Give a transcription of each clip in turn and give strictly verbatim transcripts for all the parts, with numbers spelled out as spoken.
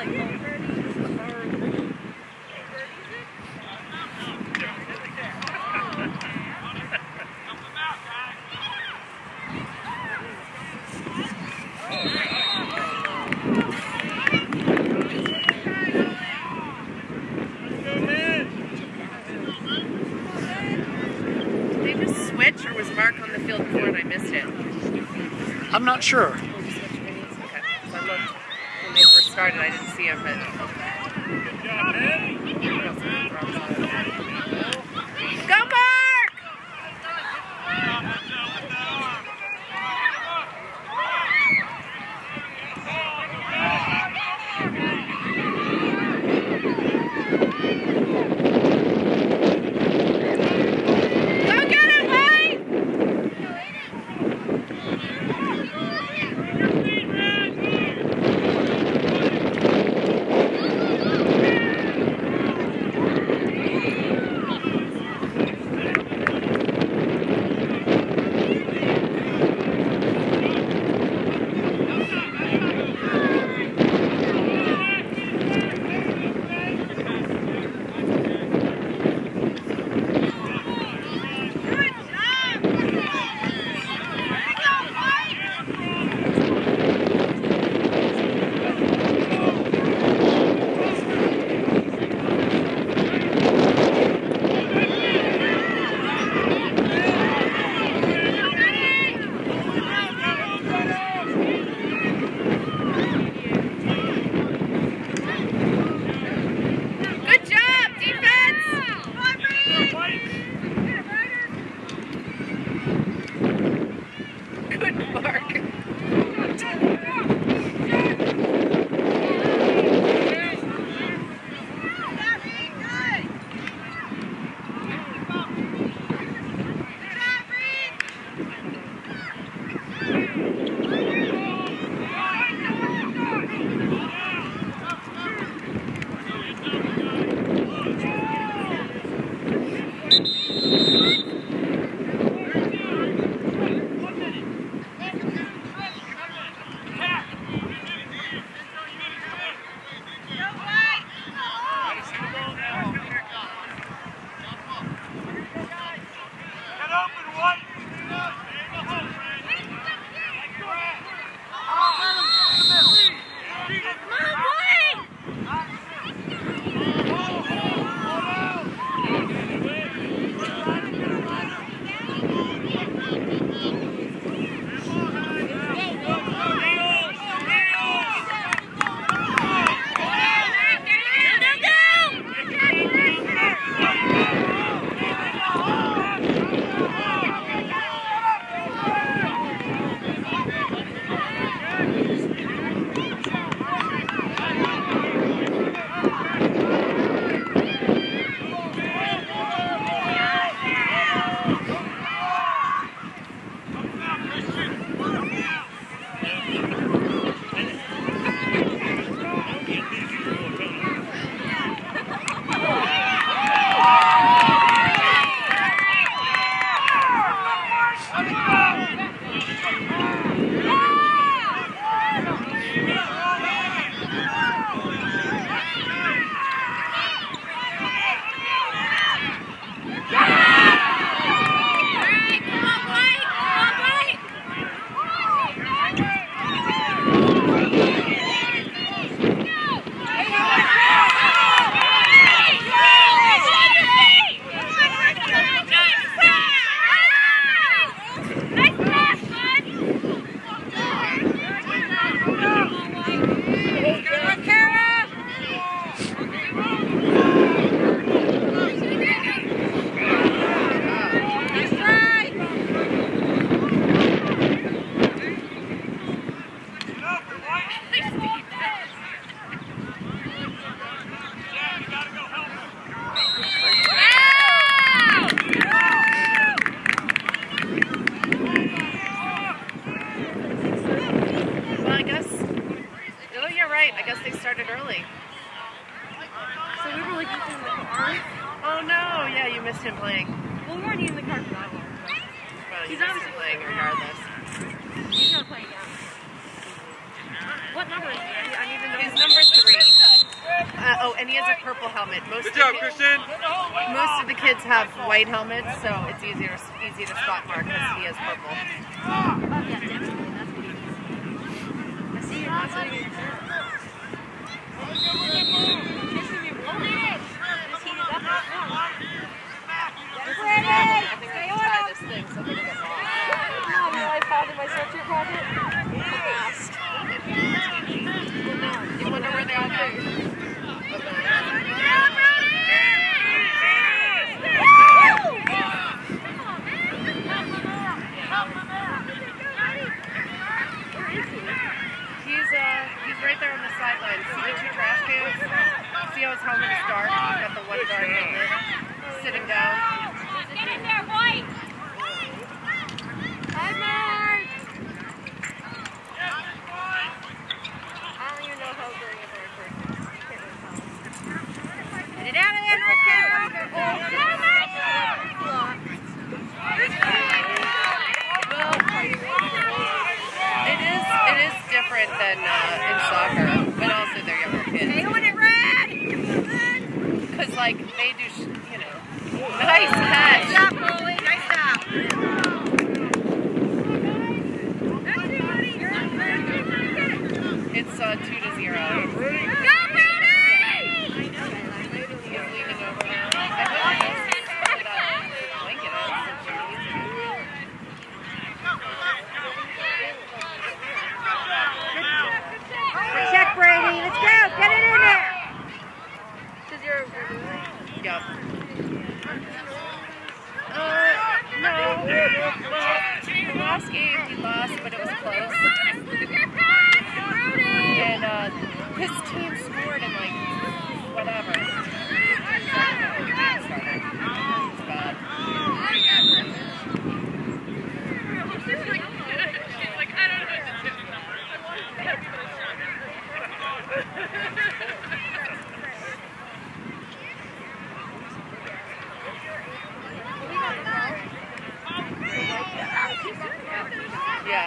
Or was Mark on the field before and I missed him? I'm not sure. Okay. So I looked when they first started, I didn't see him, but good job, man. Go, Mark! I guess they started early. So we were like in the car. Oh no, yeah, you missed him playing. Well, we weren't in the car for that long. Well, you He's missed him playing regardless. He's not playing now. What number is he? I need to know. He's number three. Oh, and he has a purple helmet. Most Good job, of the, Christian. Most of the kids have white helmets, so it's easier easy to spot Mark because he has purple. I see you. I see you. You wonder where they all go. He's uh he's right there on the sideline. See the two trash cans? See how his helmet is dark? He's got the one dark helmet. Sitting down. Get in there, White! Hi, Mark! I don't even know how to bring it there first. Get it out of there, North Carolina! Well, it is it is different than uh, in soccer, but also they're younger kids. They want it red! Because like they do, sh you know. Nice catch. Nice stop, Chloe. Nice stop. It's uh, two to zero. Go, Brady! He's leaning over now. I hope he knows where that blanket is. Check, Brady. Let's go. Get it in there. Because you're... Yep. Uh, no. Well, the last game we lost, but it was close. And uh, his team scored in like whatever. It's bad. Yeah.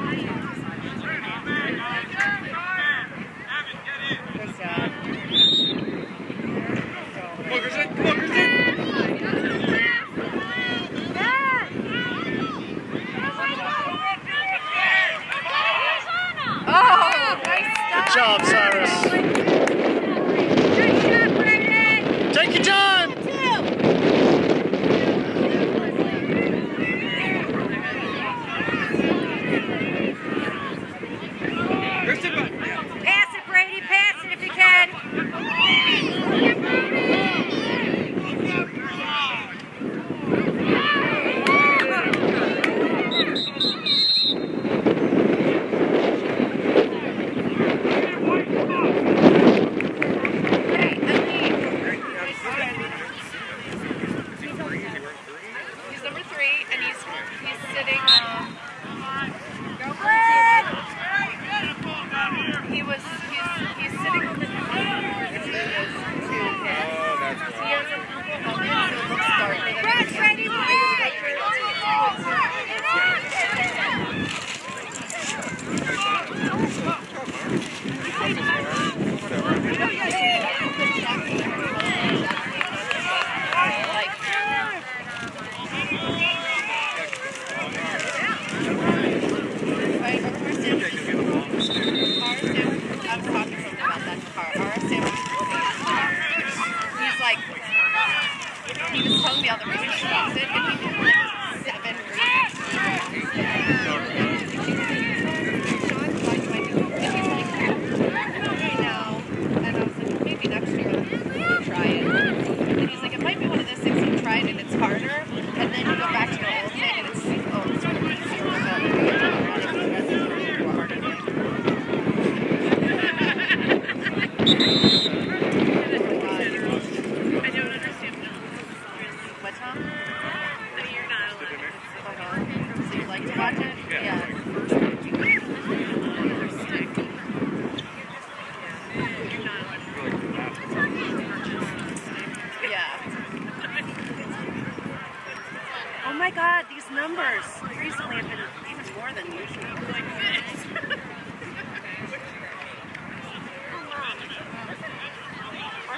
There's that. Come on, Christian. Come on, Christian. Oh, nice stuff. Good job, Cyrus. Good shot, Brady! Take your time. Christian, back. Pass it, Brady. Pass it if you can. He's number three, and he's he's sitting. Um, he was he's he's sitting on the top where the team is to his. He has a purple helmet, so it looks darker than Run, Brady, run! He's like, he was telling me all the reasons he lost it, and he did like seven reasons. Sean, why do I do it? And he's like, no. And I was like, maybe next year we'll try it. And he's like, it might be one of those things you tried and it's harder, and then you go back to your old thing and it's, oh, it's sort of easier. So then you get to run it, and the rest is really harder. What, Tom? You're not allowed. Uh-huh. So you like to watch it? Yeah. Yeah. Oh my God, these numbers recently have been even more than usual. Like this.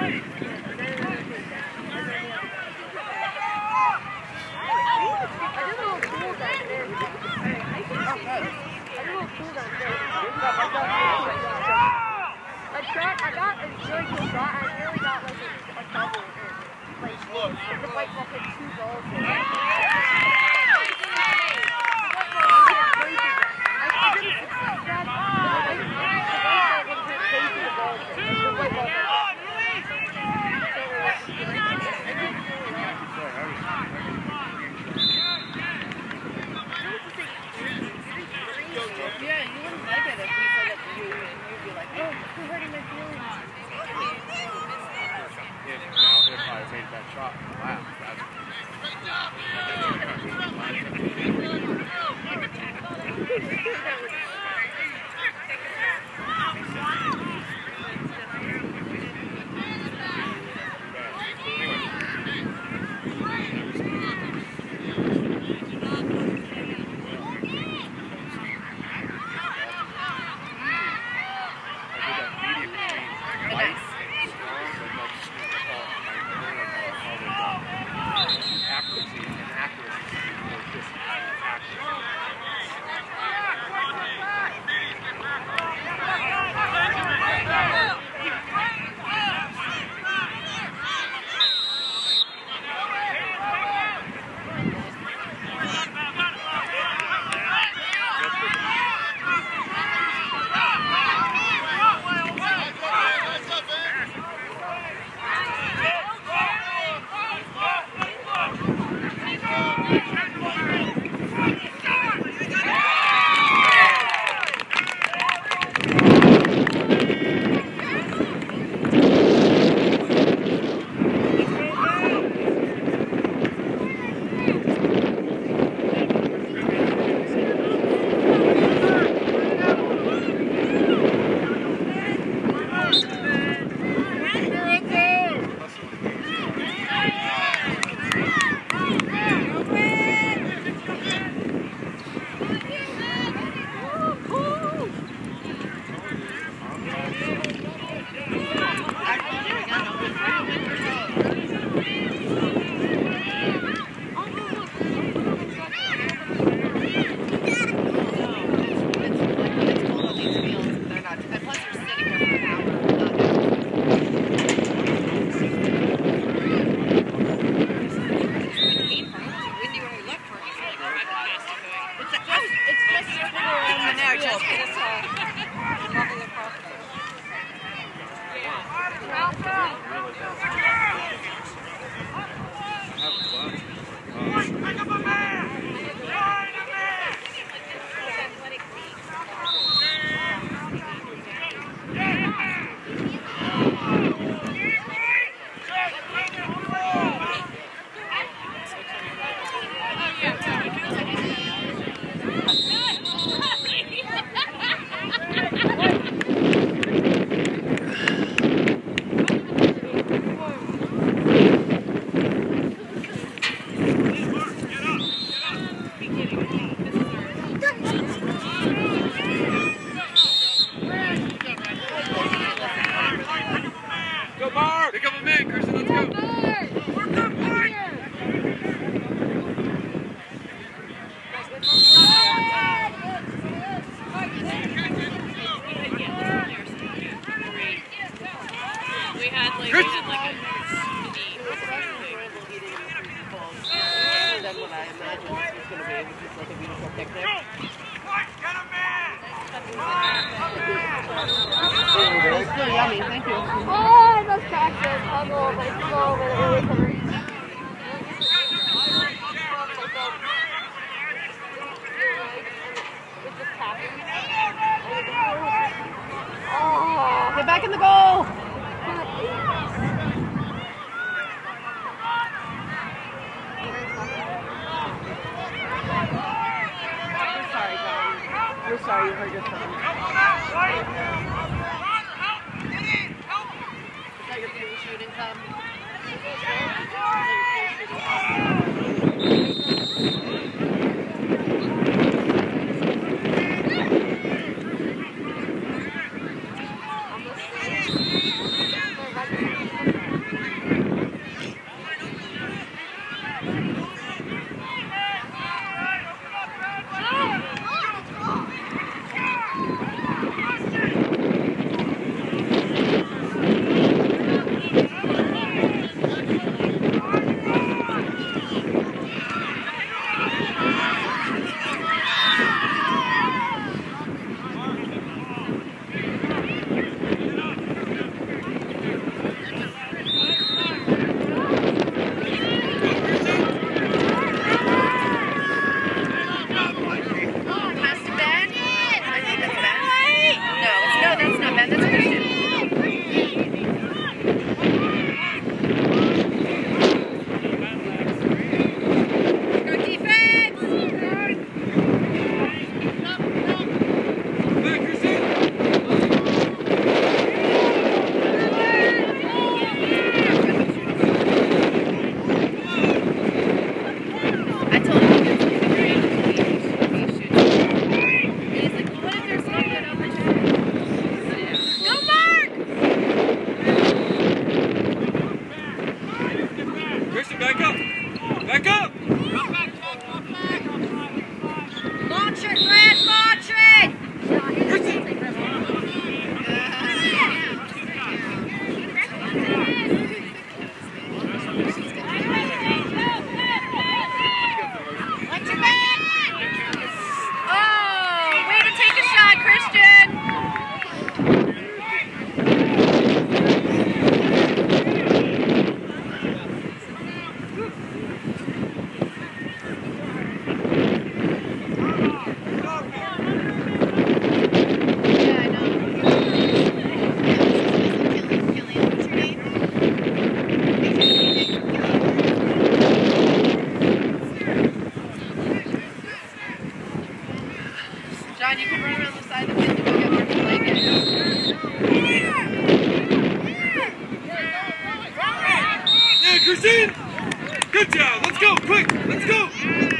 Get back in the goal! We're sorry, John. We're sorry you hurt your son. Is that your baby shooting club? Oh, way to take a shot, Christian! John, you can run around the side of the field and go get more blankets. Yeah, Christine! Good job! Let's go! Quick! Let's go!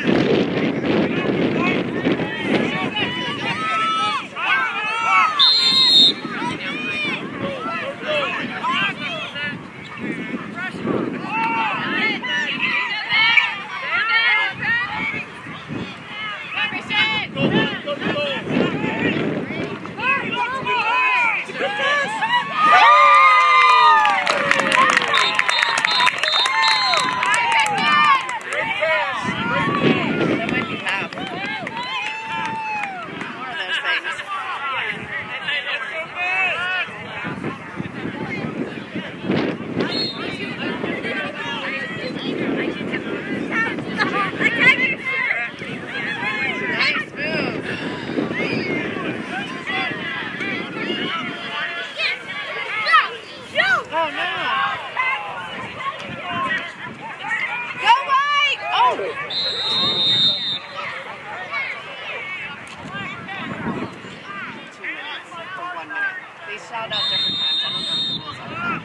They shout out different times. I don't know what the rules are.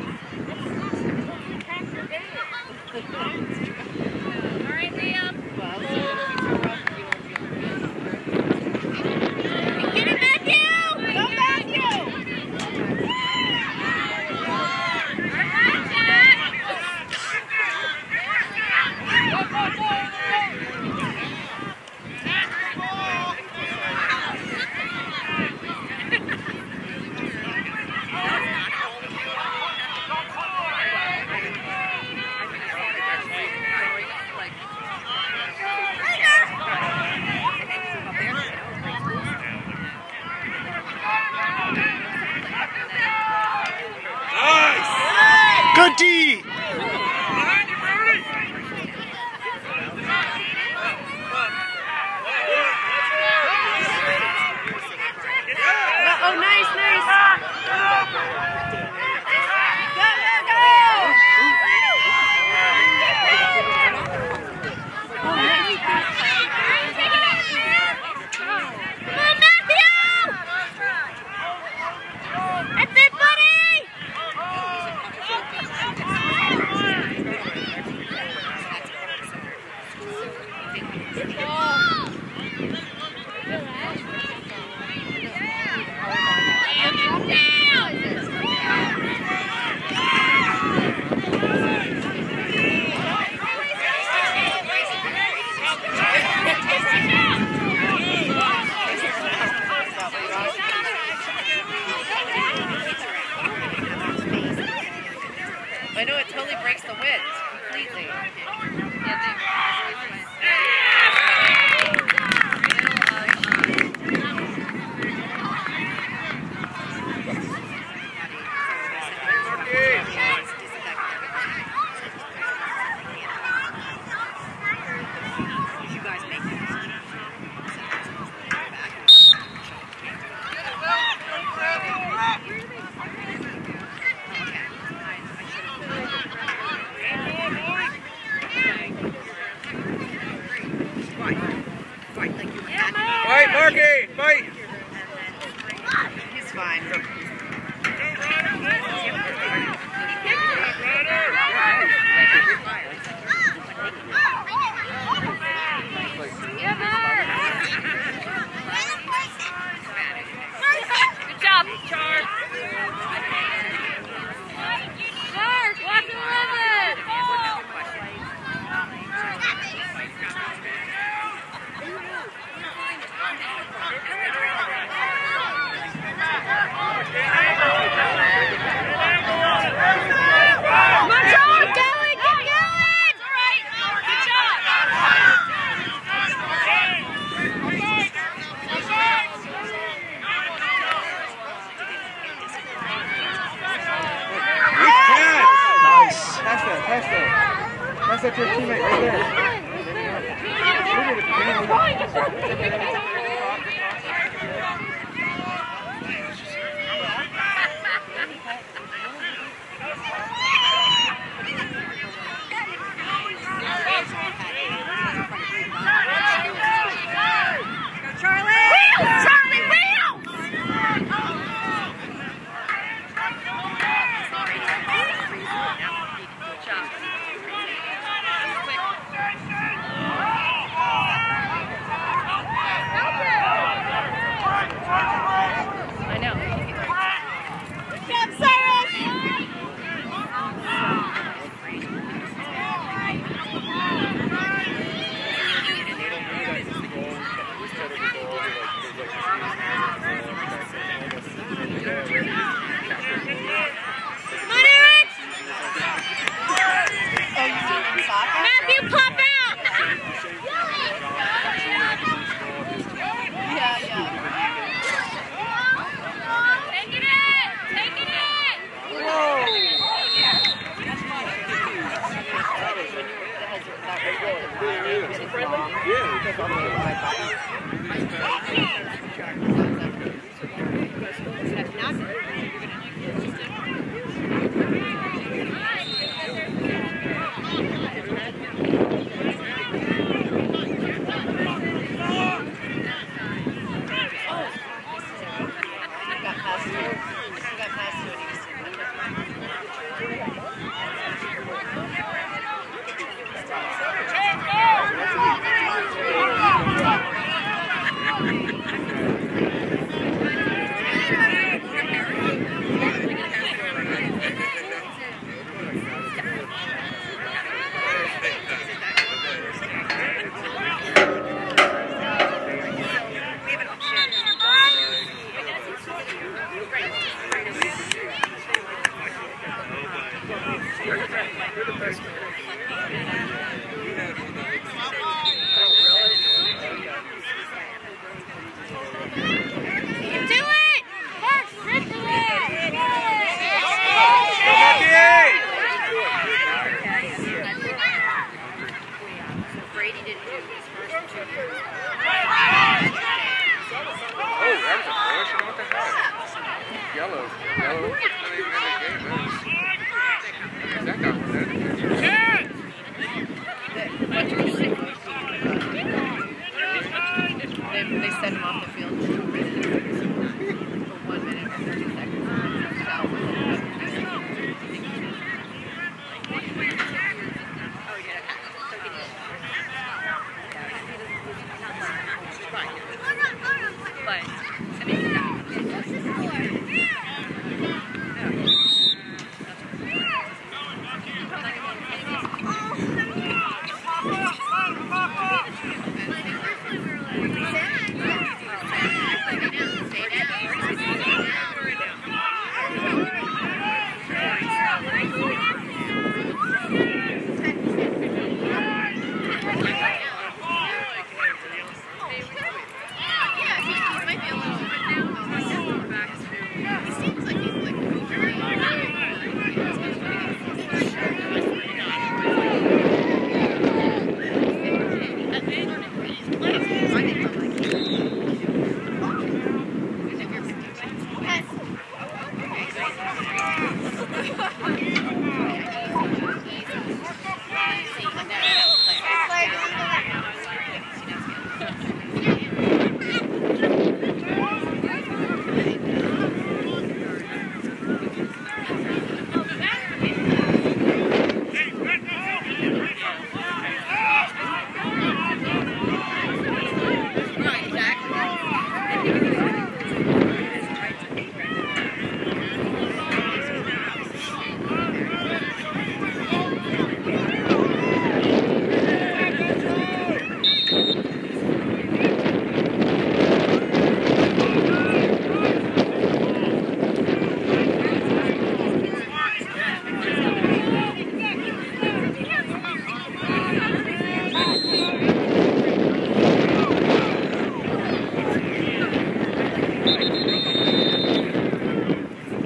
All right, Liam. Well, so if you throw up, you won't be Get it, Matthew! Go, Matthew! Good D! Oh, nice, nice. Go, go, go! Oh, nice. Come on, Matthew! That's it, buddy! I know it totally breaks the wind completely. that's your teammate right there.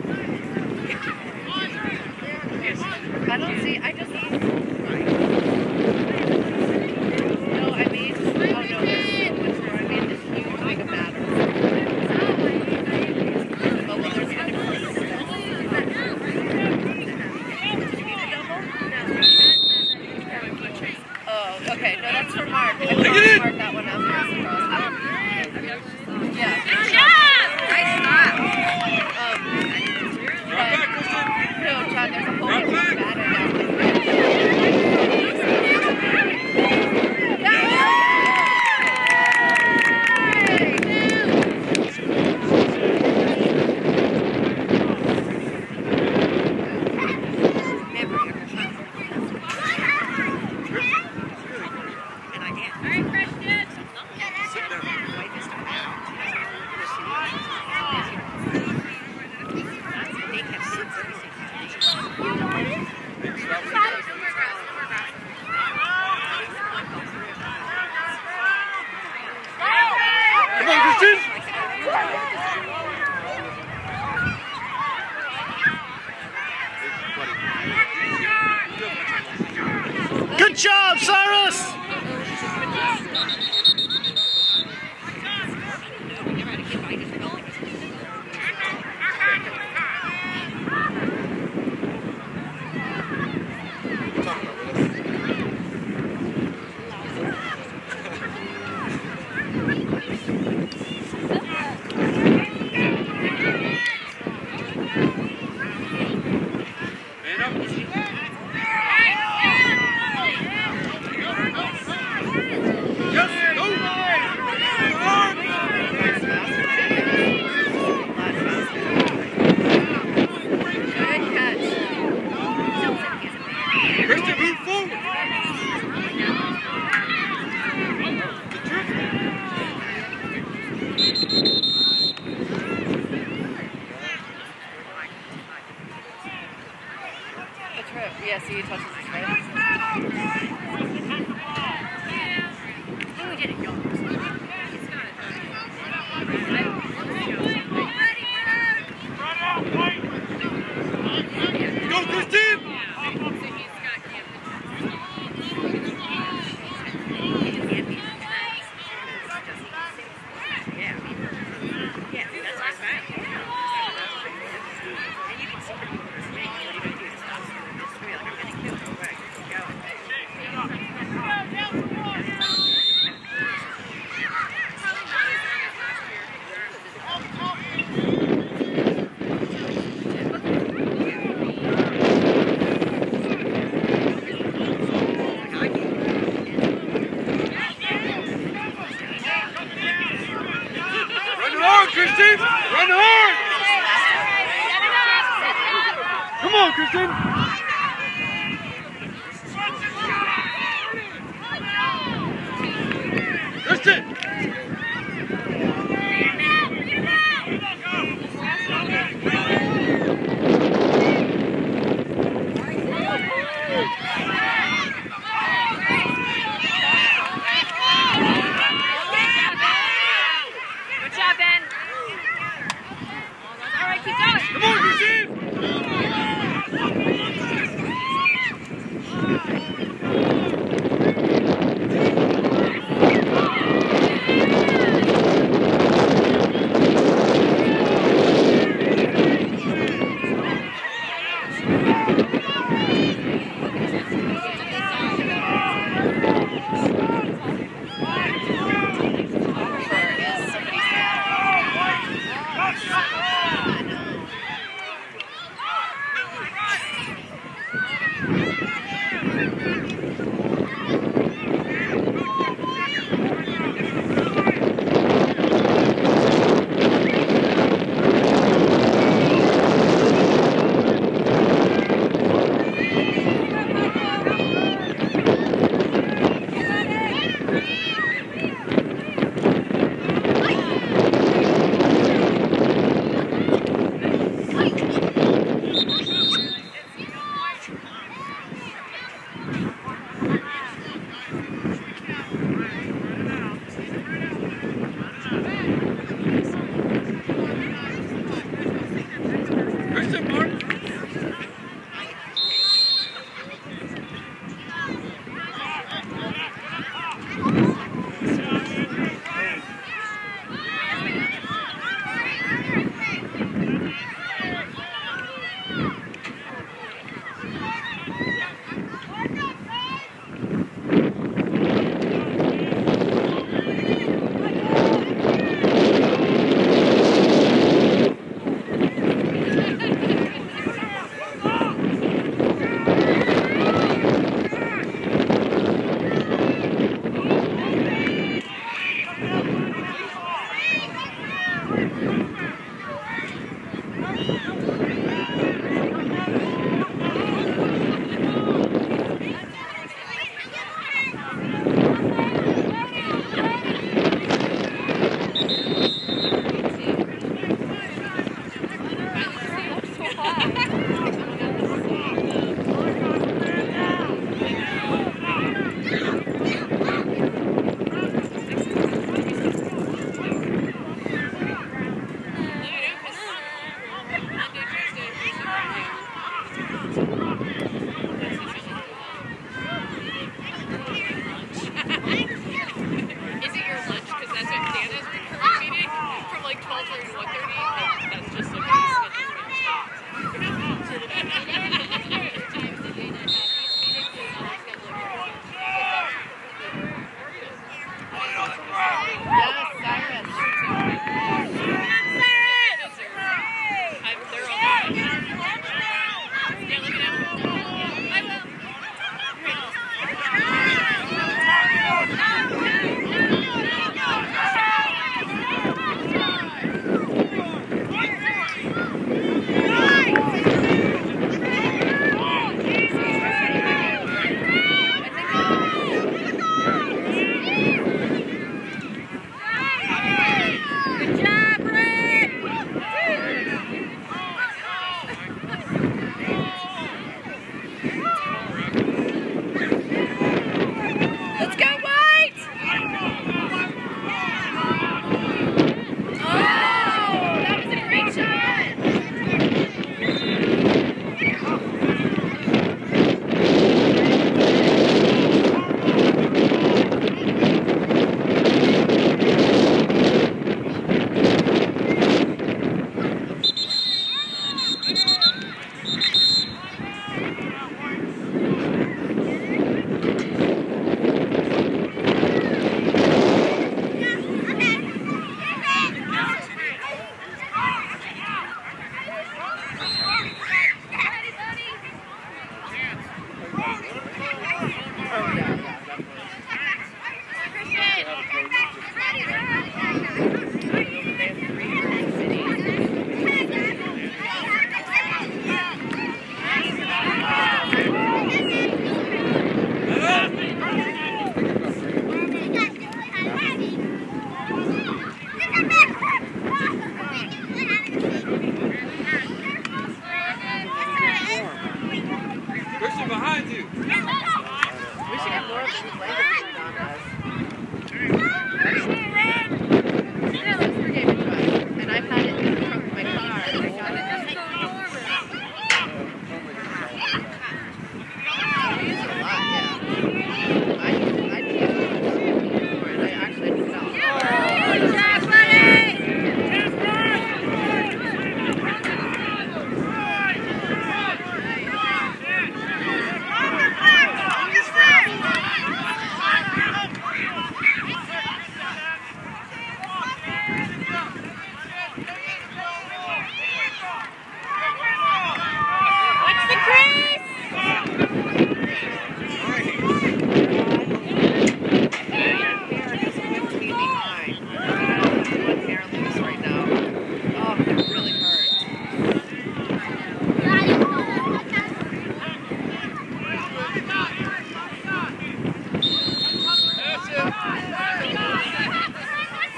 I don't see, I just job, Cyrus! Yeah, see, he touches his face. Oh, we did it. Go. Go, Christine! Yeah.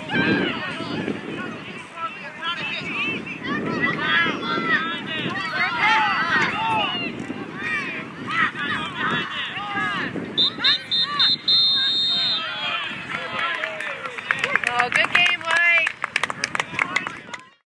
Thank you.